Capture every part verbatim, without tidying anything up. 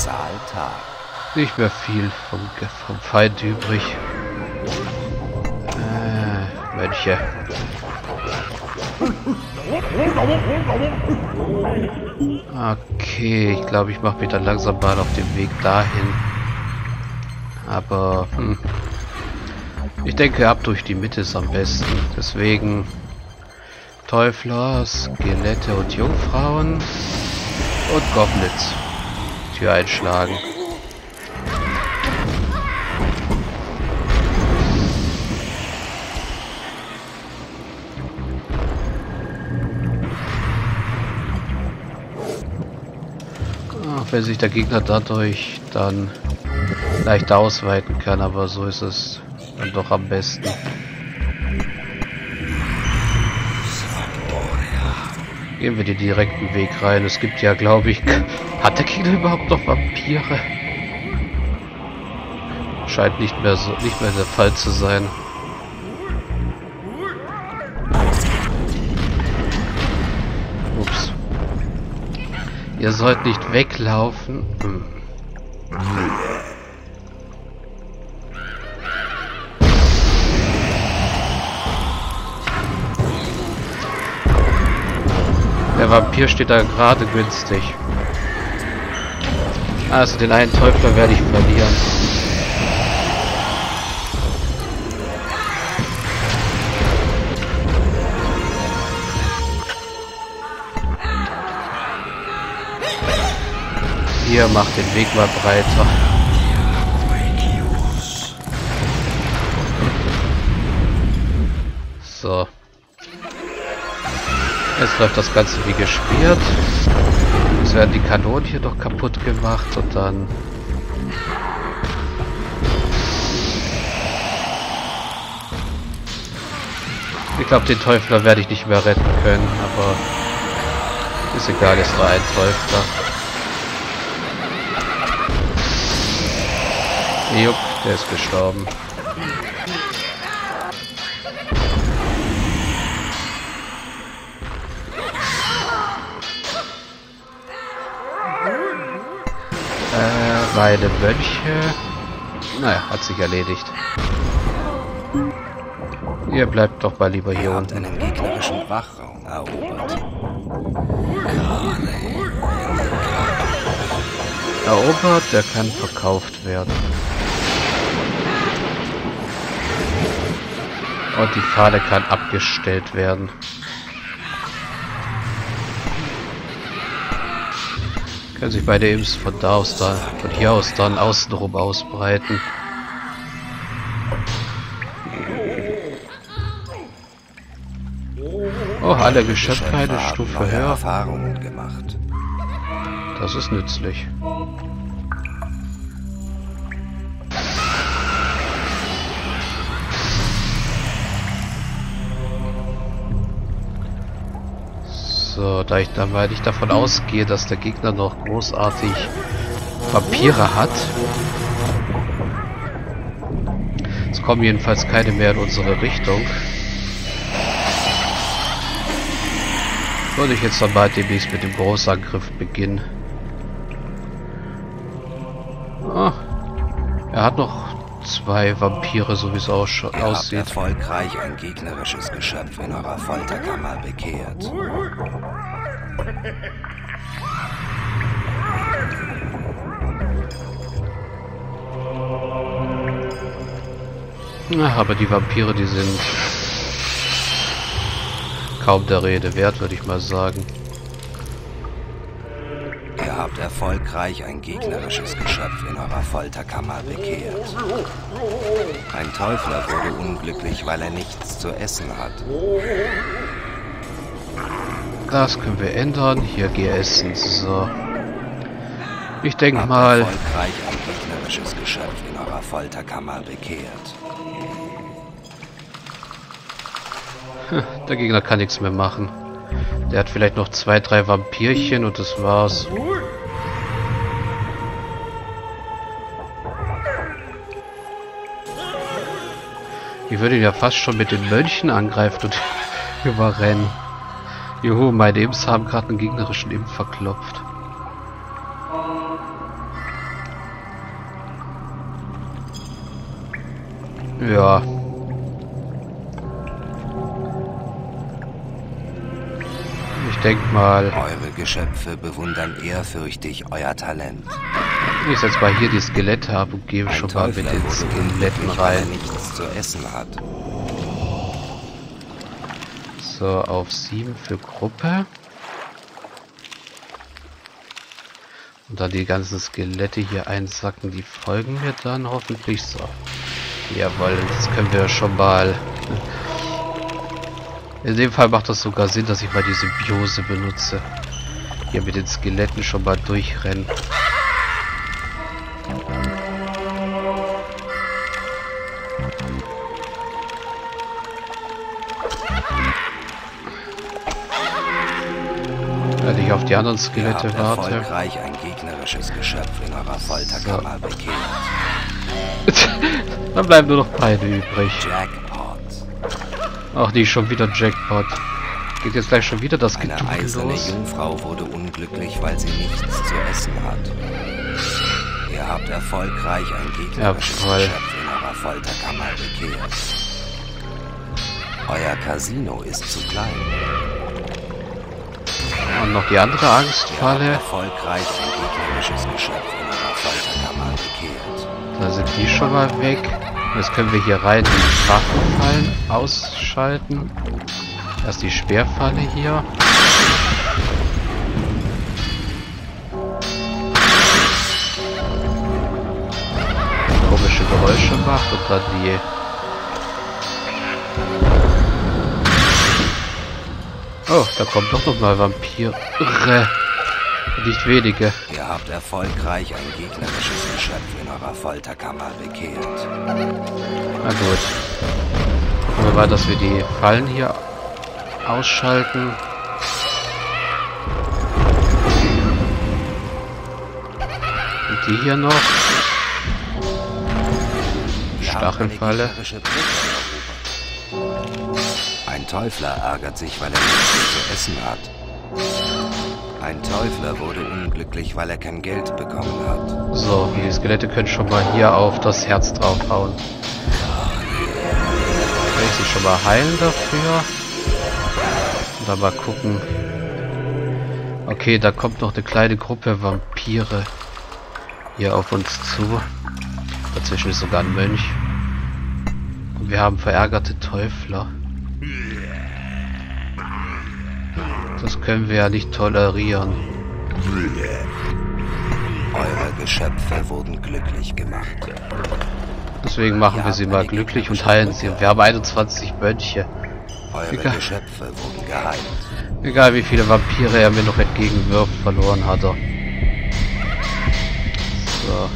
Schicksaltag. Nicht mehr viel vom, vom Feind übrig. Äh, Mönche. Okay, ich glaube, ich mache mich dann langsam mal auf den Weg dahin. Aber, hm. Ich denke, ab durch die Mitte ist am besten. Deswegen Teufler, Skelette und Jungfrauen und Goblins. Tür einschlagen. Auch wenn sich der Gegner dadurch dann leicht ausweiten kann, aber so ist es dann doch am besten. Gehen wir den direkten Weg rein. Es gibt ja, glaube ich... Hat der Gegner überhaupt noch Vampire? Scheint nicht mehr so, nicht mehr der Fall zu sein. Ups. Ihr sollt nicht weglaufen. Hm. Der Vampir steht da gerade günstig. Also den einen Teufler werde ich verlieren. Hier, macht den Weg mal breiter. So. Jetzt läuft das Ganze wie gespielt. Jetzt werden die Kanonen hier noch kaputt gemacht und dann... Ich glaube, den Teufler werde ich nicht mehr retten können, aber... Ist egal, ist nur ein Teufler. Jupp, der ist gestorben. Äh, beide Mönche. Naja, hat sich erledigt. Ihr bleibt doch mal lieber hier unten. Einen gegnerischen Wachraum erobert. Erobert, der kann verkauft werden. Und die Fahne kann abgestellt werden. Können sich beide Imps von da aus da, von hier aus dann außenrum ausbreiten. Oh, alle Geschöpfe eine Stufe höher. Erfahrungen gemacht. Das ist nützlich. So, da ich dann, weil ich davon ausgehe, dass der Gegner noch großartig Vampire hat. Es kommen jedenfalls keine mehr in unsere Richtung. Würde ich jetzt dann mal demnächst mit dem Großangriff beginnen. Ah, er hat noch zwei Vampire, so wie es auch schon aussieht. Erfolgreich ein gegnerisches Geschöpf in eurer Folterkammer bekehrt. Ach, aber die Vampire, die sind kaum der Rede wert, würde ich mal sagen. Ihr habt erfolgreich ein gegnerisches Geschöpf in eurer Folterkammer bekehrt. Ein Teufler wurde unglücklich, weil er nichts zu essen hat. Das können wir ändern. Hier geh essen. So. Ich denke mal... erfolgreich ein gegnerisches Geschöpf in eurer Folterkammer bekehrt. Der Gegner kann nichts mehr machen. Der hat vielleicht noch zwei, drei Vampirchen und das war's. Ich würde ihn ja fast schon mit den Mönchen angreifen und überrennen. Juhu, meine Imps haben gerade einen gegnerischen Imp verklopft. Ja. Ich denke mal... Eure Geschöpfe bewundern ehrfürchtig euer Talent. Ich setze mal hier die Skelette ab und gebe schon mal mit den Skeletten rein. Weil er nichts zu essen hat. So, auf sieben für Gruppe. Und dann die ganzen Skelette hier einsacken, die folgen mir dann hoffentlich so. Jawohl, das können wir schon mal. In dem Fall macht das sogar Sinn, dass ich mal die Symbiose benutze. Hier mit den Skeletten schon mal durchrennen. Wenn ich auf die anderen Skelette Ihr habt warte. erfolgreich ein gegnerisches Geschöpf in eurer Folterkammer so. bekehrt. Dann bleiben nur noch beide übrig. Jackpot. Ach, die schon wieder Jackpot. Geht jetzt gleich schon wieder das Eine Getue eiserne los. Jungfrau wurde unglücklich, weil sie nichts zu essen hat. Ihr habt erfolgreich ein gegnerisches Jawohl. Geschöpf in eurer Folterkammer bekehrt. Euer Casino ist zu klein. Und noch die andere Ihr habt Angstfalle. erfolgreich ein gegnerisches Geschöpf in eurer Folterkammer bekehrt. Da sind die schon mal weg. Jetzt können wir hier rein die Waffenfallen ausschalten. Erst die Speerfalle hier. Komische Geräusche macht und dann die... Oh, da kommen doch noch mal Vampire. Nicht wenige. Ihr habt erfolgreich ein gegnerisches Geschöpf in eurer Folterkammer bekehrt. Na gut. Gucken wir mal, dass wir die Fallen hier ausschalten. Und die hier noch. Stachelfalle. Ein Teufler ärgert sich, weil er nichts zu essen hat. Ein Teufler wurde unglücklich, weil er kein Geld bekommen hat. So, die Skelette können schon mal hier auf das Herz draufhauen. Kann ich sie schon mal heilen dafür? Und dann mal gucken. Okay, da kommt noch eine kleine Gruppe Vampire hier auf uns zu. Dazwischen ist sogar ein Mönch. Und wir haben verärgerte Teufler. Das können wir ja nicht tolerieren. Eure Geschöpfe wurden glücklich gemacht. Deswegen machen wir sie mal glücklich und heilen sie. Wir haben einundzwanzig Mönche. Eure Egal. Geschöpfe wurden geheilt. Egal wie viele Vampire er mir noch entgegenwirft, verloren hat er. So.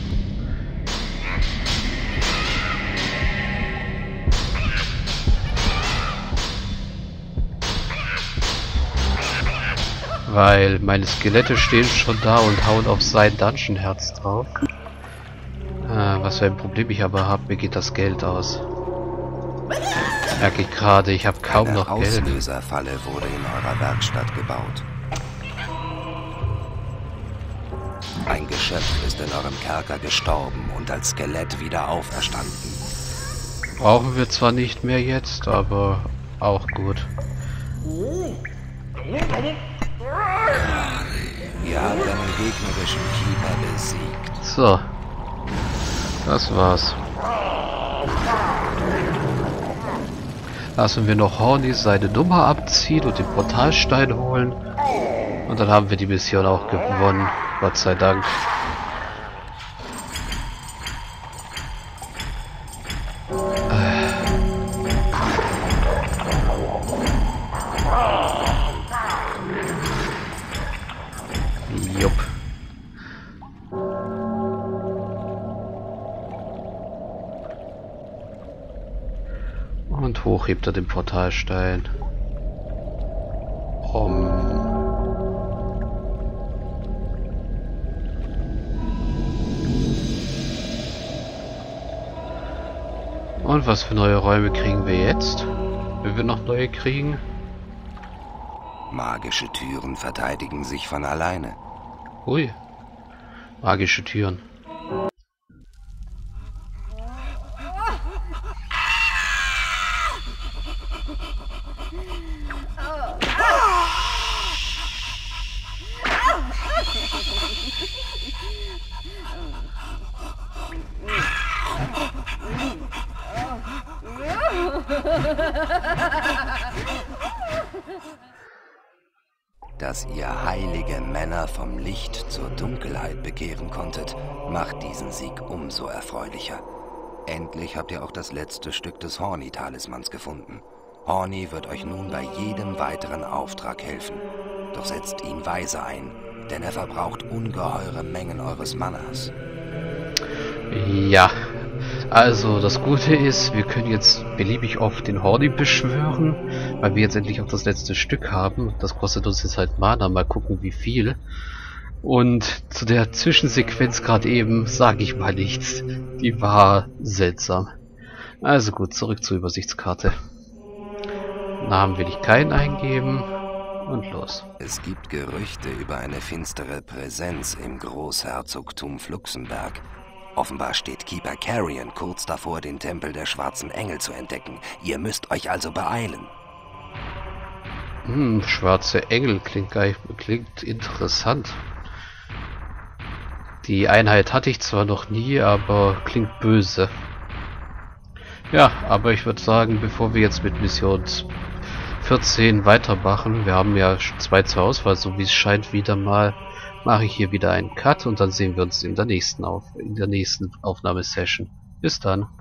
Weil meine Skelette stehen schon da und hauen auf sein Dungeon-Herz drauf. Ah, was für ein Problem ich aber habe, mir geht das Geld aus. Merke ich gerade, ich habe kaum Eine noch Geld. Auslöserfalle wurde in eurer Werkstatt gebaut. Ein Geschöpf ist in eurem Kerker gestorben und als Skelett wieder auferstanden. Brauchen wir zwar nicht mehr jetzt, aber auch gut. Ihr habt einen gegnerischen Keeper besiegt. So. Das war's. Lassen wir noch Horny seine Nummer abziehen und den Portalstein holen. Und dann haben wir die Mission auch gewonnen. Gott sei Dank. Jupp. Und hoch hebt er den Portalstein. Um. Und was für neue Räume kriegen wir jetzt? Wenn wir noch neue kriegen? Magische Türen verteidigen sich von alleine. Ui. Magische Türen. Dass ihr heilige Männer vom Licht zur Dunkelheit bekehren konntet, macht diesen Sieg umso erfreulicher. Endlich habt ihr auch das letzte Stück des Horny-Talismans gefunden. Horny wird euch nun bei jedem weiteren Auftrag helfen. Doch setzt ihn weise ein, denn er verbraucht ungeheure Mengen eures Manas. Ja, also das Gute ist, wir können jetzt beliebig oft den Horny beschwören, weil wir jetzt endlich auch das letzte Stück haben. Das kostet uns jetzt halt Mana, mal gucken wie viel. Und zu der Zwischensequenz gerade eben sage ich mal nichts. Die war seltsam. Also gut, zurück zur Übersichtskarte. Namen will ich keinen eingeben. Und los. Es gibt Gerüchte über eine finstere Präsenz im Großherzogtum Fluxenberg. Offenbar steht Keeper Carrion kurz davor, den Tempel der Schwarzen Engel zu entdecken. Ihr müsst euch also beeilen. Hm, Schwarze Engel klingt, klingt interessant. Die Einheit hatte ich zwar noch nie, aber klingt böse. Ja, aber ich würde sagen, bevor wir jetzt mit Mission vierzehn weitermachen, wir haben ja zwei zur Auswahl, so wie es scheint, wieder mal, mache ich hier wieder einen Cut und dann sehen wir uns in der nächsten, Auf in der nächsten Aufnahmesession. Bis dann.